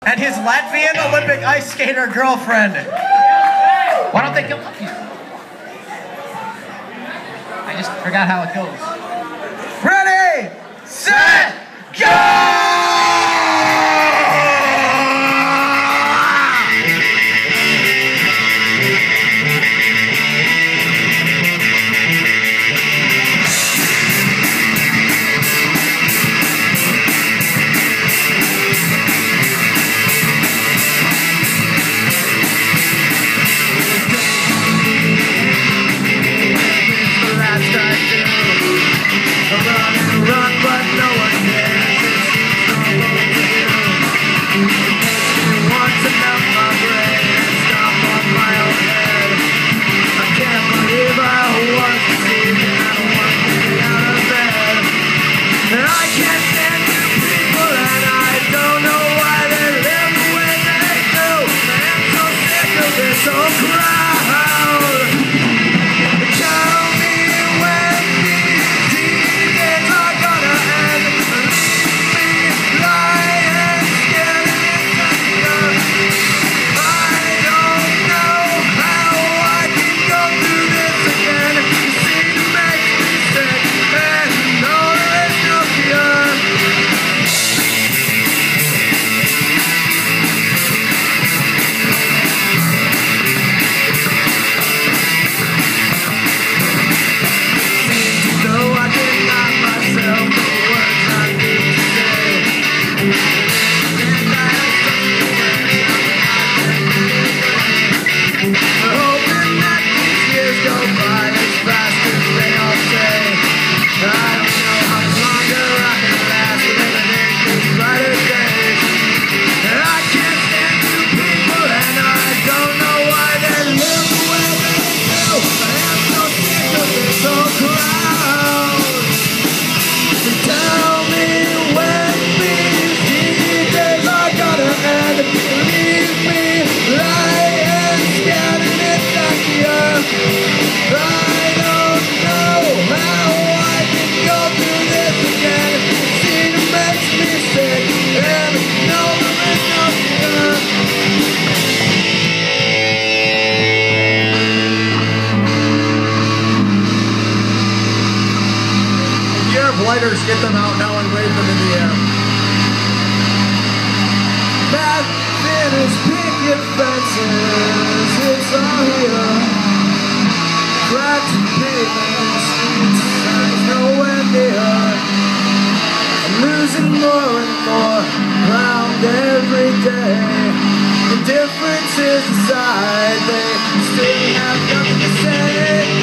And his Latvian Olympic ice skater girlfriend. Why don't they come up here? I just forgot how it goes. Ready, set, go! Lighters, get them out now and wave them in the air. Bad fitters, picket fences, it's all here. Cracked pavement streets, signs nowhere near. I'm losing more and more ground every day. The difference is aside, they still have nothing to say.